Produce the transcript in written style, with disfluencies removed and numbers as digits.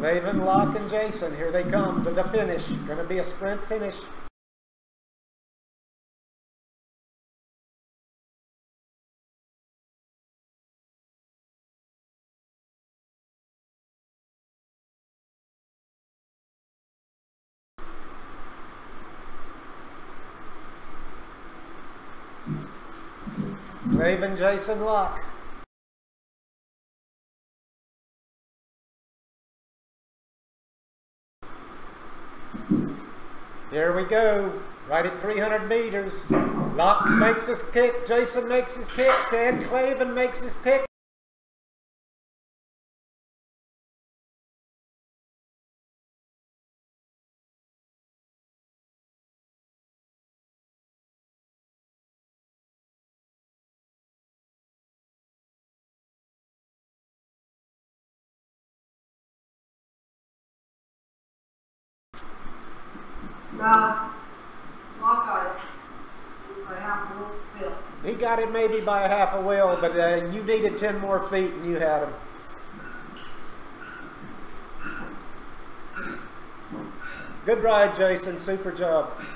Raven, Locke, and Jason, here they come to the finish. Going to be a sprint finish. Raven, Jason, Locke. Here we go, right at 300 meters. Locke makes his kick, Jason makes his kick, Dan Clavin makes his kick. Locke got it by half a wheel. He got it maybe by a half a wheel, but you needed 10 more feet and you had him. Good ride, Jason. Super job.